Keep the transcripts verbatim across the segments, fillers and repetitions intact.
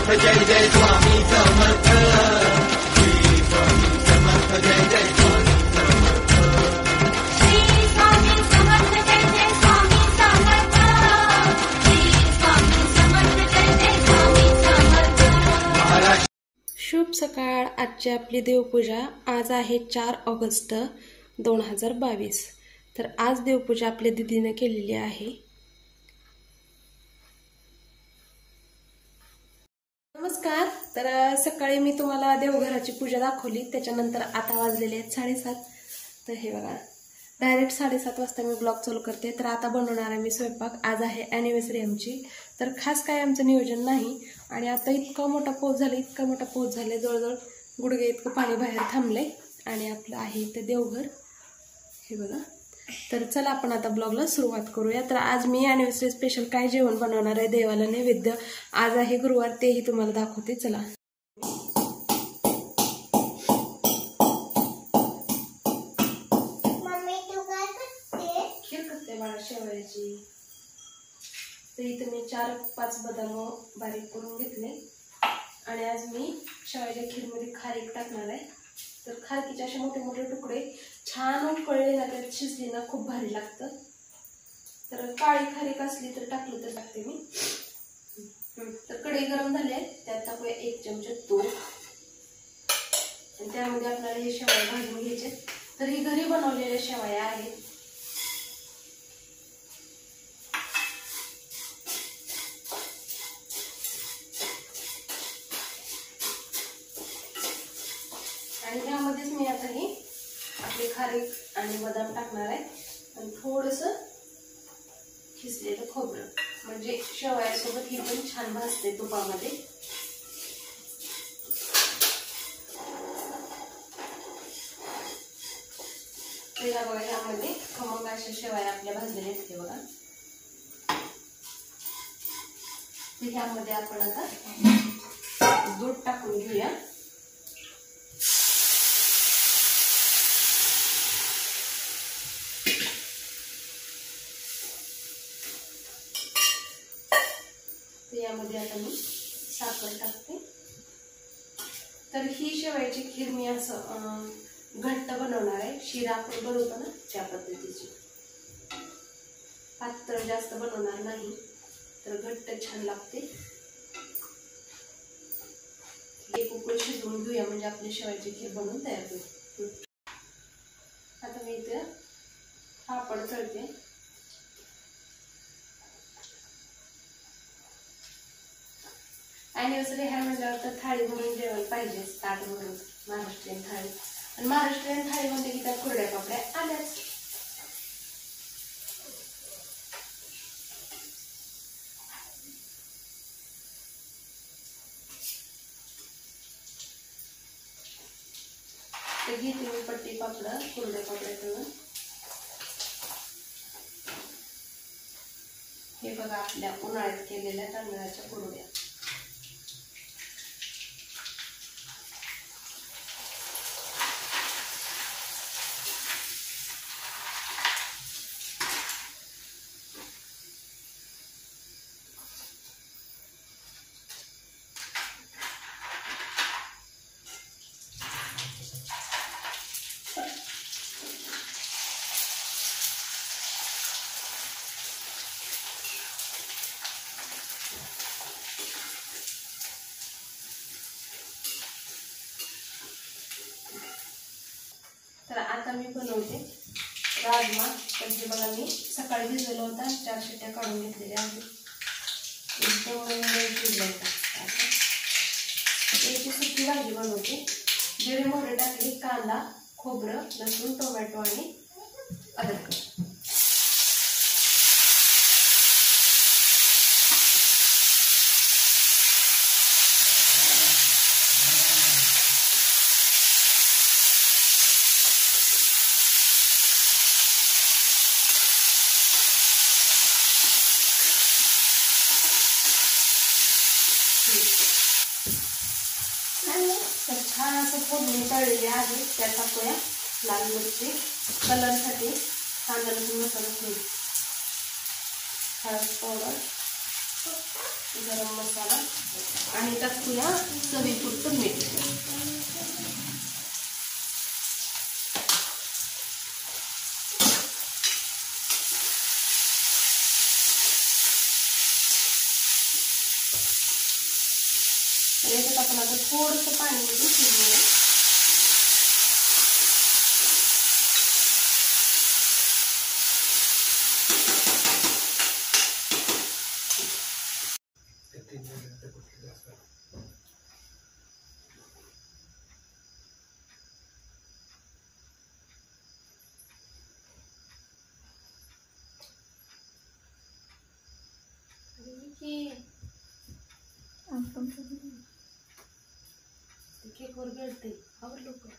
समर्थ जय जय स्वामी समर्थ, श्री स्वामी समर्थ जय जय स्वामी समर्थ, श्री स्वामी समर्थ जय जय स्वामी समर्थ, श्री स्वामी समर्थ जय जय स्वामी समर्थ। महाराज शुभ सकाळ। आजची आपली देवपूजा आज आहे चार ऑगस्ट दोन हजार बावीस। तर आज देवपूजा आपल्या दीदीने केलेली आहे। नमस्कार। तर सकाळी मी तुम्हाला देवघराची पूजा दाखवली, त्याच्यानंतर आता वाजलेले आहेत साडेसात। तर हे बघा, डायरेक्ट साडेसात वाजता मी ब्लॉग चालू करते। तर आता बनवणार आहे मी स्वयंपाक। आज आहे ॲनिव्हर्सरी आमची, तर खास काय आमचं नियोजन नाही। आणि आता इतका मोठा पाऊस झाला, इतका मोठा पाऊस झाला, जवळजवळ गुडघे इतकं पाणी बाहेर थांबलंय। आणि आपलं आहे इथं देवघर, हे बघा। तर चला आपण आता ब्लॉगला सुरुवात करूया। तर आज मी ॲनिव्हर्सरी स्पेशल काय जेवण बनवणार आहे, देवाला नैवेद्य। आज आहे गुरुवार, तेही तुम्हाला दाखवते। चला मम्मी तू काय करते? खीर करते बाळा शेवयाची। तर इथं मी चार पाच बदाम बारीक करून घेतले आणि आज मी शेवयाच्या खीरमध्ये खारीक टाकणार आहे। तर खारकीचे असे मोठे मोठे तुकडे छान उकळले ना, त्यात शिजली ना खूप भारी लागतं। तर काळी खारीक असली तर टाकली तर टाकते मी। तर कढई गरम झाली आहे, त्यात टाकूया एक चमचा तूप आणि त्यामध्ये आपल्याला हे शेवया भाजून घ्यायचे। तर ही घरी बनवलेल्या शेवया आहेत। आणि त्यामध्येच मी आता ही आपली खारीक आणि बदाम टाकणार आहे आणि थोडंसं खिसलेलं खोबरं, म्हणजे शेवयासोबत ही पण छान भाजते तुपामध्ये। पहिला बघा, यामध्ये खमंग अशा शेवया आपल्या भाजलेल्या आहेत, हे बघा। तर ह्यामध्ये आपण आता दूध टाकून घेऊया। यामध्ये आता मी साखर टाकते। तर ही शेवयाची खीर मी असं घट्ट बनवणार आहे, शिरा आपण बनवतो ना त्या पद्धतीची। पातळ जास्त बनवणार नाही, तर घट्ट छान लागते। एक उकळी शिजवून घेऊया, म्हणजे आपली शेवयाची खीर बनवून तयार होईल। आता मी इथे पापड तळते। ॲनिव्हर्सरी ह्या म्हटल्यावर तर थाळी भरून जेवण पाहिजे, ताट भरून, महाराष्ट्रीयन थाळी। आणि महाराष्ट्रीयन थाळी म्हणजे की त्या कुरड्या पापड्या आल्याच। तर घेते मी पट्टी पापड, कुरड्या पापड्या तळून। हे बघा आपल्या उन्हाळ्यात केलेल्या तांदळाच्या कुरड्या। तर आता मी बनवते राजमा। तर हे बघा, मी सकाळी भिजवला होता, चार शिट्ट्या काढून घेतलेल्या आहेत। एकदम याची सुकी भाजी बनवते। जिरे मोहरी टाकली, कांदा, खोबरं, लसूण, टोमॅटो आणि अद्रक। तर छान असं फोडणी तळलेली आहे, त्यात टाकूया लाल मिरची कलरसाठी, कांदा लसूण मसाला, हळद पावडर, गरम मसाला आणि टाकूया चवीपुरतं मीठ. याच्यात आपण आता थोडंसं पाणी शिजवूया. केकवर गळते आवर लवकर.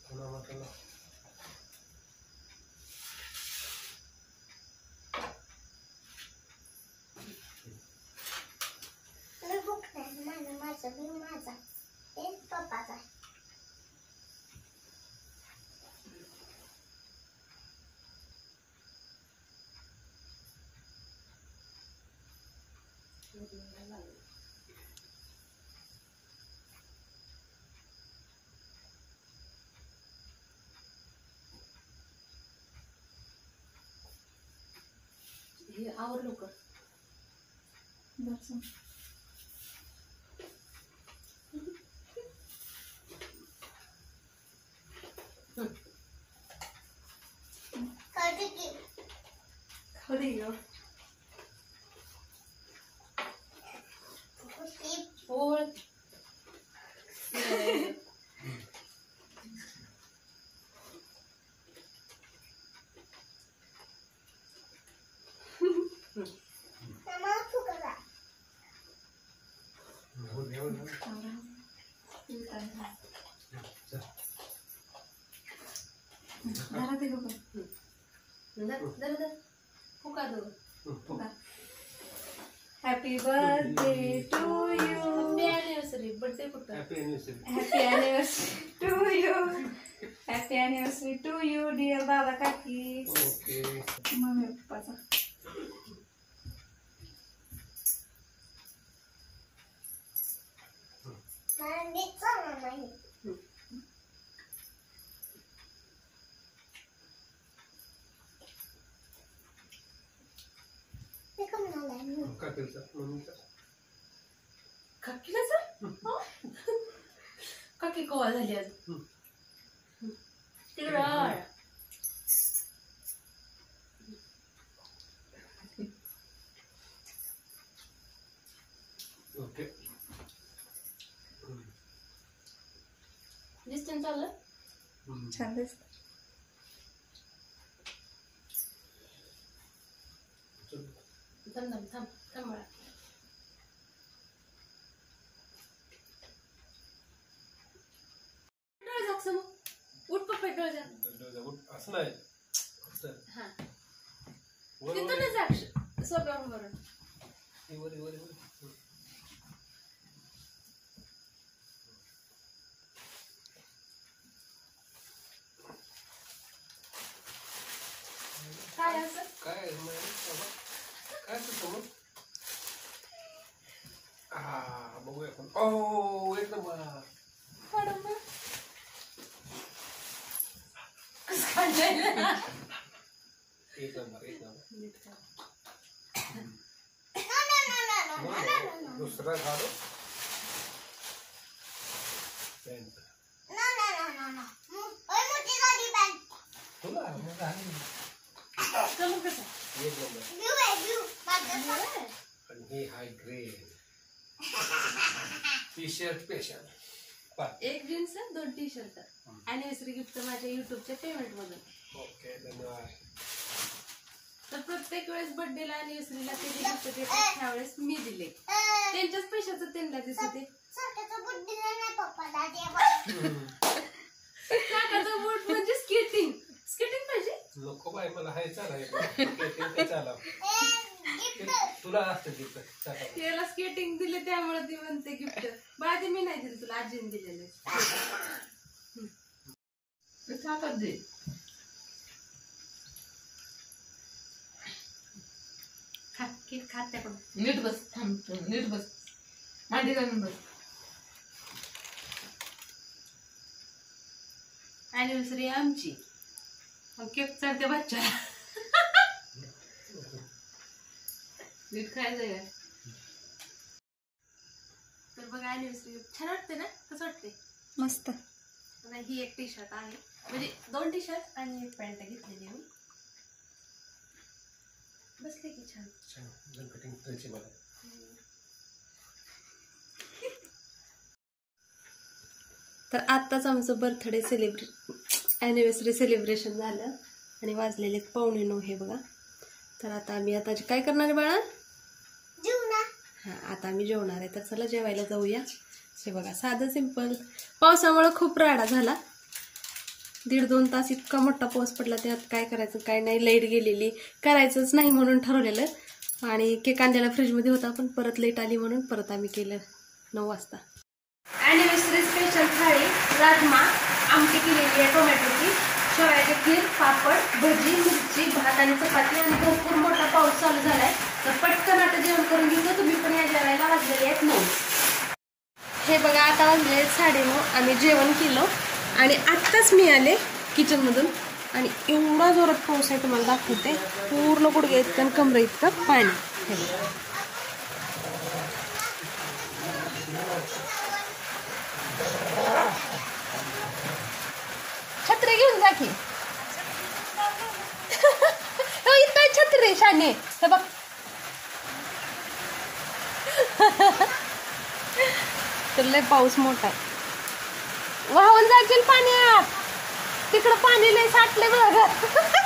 हे आवर लवकर. खरी ग पोळ. Happy birthday to you. Happy anniversary. Birthday कुठं? Happy anniversary. Happy anniversary to you. Happy anniversary to you dear बाबा काकी. ओके. मम्मी पप्पाचा. काकीला सर काकी कवा झाली आज तिरळ. ओके दिसतं चाललं छान दिसत. थांब थांब थांब थांब बाळा. डोळे झाक समोर. उठ पप्पा डोळे झाक. असं नाही. हा तिथं नाही झाक सोप्यावर वरून. काय असं काय काय समोर. हा बघूया आपण. ओ एक नंबर. एक नंबर एक नंबर. दुसरा काढो. तुला एक नंबर. आणि हे high grade T shirt special. एक जीन्स दोन टी शर्ट. अॅनिव्हर्सरी गिफ्ट माझ्या युट्यूबच्या पेमेंट मधून. ओके धन्यवाद. तर प्रत्येक वेळेस बर्थडेला अॅनिव्हर्सरीला ते जे गिफ्ट देतात त्यावेळेस मी दिले. त्यांच्याच पैशाचं त्यांना दिसते. काकाचा बूट म्हणजे स्केटिंग. स्केटिंग पाहिजे नको बाय मला हाय चालाय. तुला असतं गिफ्ट. त्याला स्केटिंग दिले त्यामुळे ती म्हणते गिफ्ट. बाधी मी नाही दिलं तुला आजीने दिलेलं. दे खा केक खा त्याकडून. नीट बस, थांब नीट बस, मांडी घालून बस. अॅनिव्हर्सरी आमची, मग केक चढते बच्चाला. नीट खायचंय का? तर बघा अॅनिव्हर्सरी छान वाटते ना, कसं वाटते? मस्त. नाही ही एक टी शर्ट आहे, म्हणजे दोन टी शर्ट आणि एक पॅन्ट घेतलेली मी. बसले की छान. तर आत्ताच आमचं बर्थडे सेलिब्रे ॲनिव्हर्सरी सेलिब्रेशन झालं आणि वाजलेले पावणे नऊ हे बघा. तर आता आम्ही आता काय करणार आहे बाळा? हां आता आम्ही जेवणार आहे. तर चला जेवायला जाऊया. हे बघा साधं सिंपल. पावसामुळे खूप राडा झाला, दीड दोन तास इतका मोठा पाऊस पडला, त्यात काय करायचं काय नाही. लाईट गेलेली, करायचंच नाही म्हणून ठरवलेलं. आणि केक आणलेला फ्रीजमध्ये होता, पण परत लाईट आली म्हणून परत आम्ही केलं नऊ वाजता. ॲनिव्हर्सरी स्पेशल थाळी, राजमा, आमटी केलेली आहे टोमॅटोची, शेवयाची खीर, पापड, भजी, मिरची, भात आणि चपाती. आणि भरपूर मोठा पाऊस चालू झालाय, तर पटकन आता जेवण करून घेतो. तुम्ही पण या जेवायला. वाजलेले आहेत नऊ. हे बघा आता वाजले आहेत साडेनऊ. आम्ही जेवण केलं आणि आत्ताच मी आले किचनमधून आणि एवढा जोरात पाऊस आहे तुम्हाला दाखवते. पूर्ण गुडघे इतकं आणि कमरे इतकं पाणी. हे बघा छत्री घेऊन जा की. इथं छत्री शाने. हे बघ तर लय पाऊस मोठा आहे, वाहून जाशील पाण्यात. तिकडं पाणी लय साठले बघ.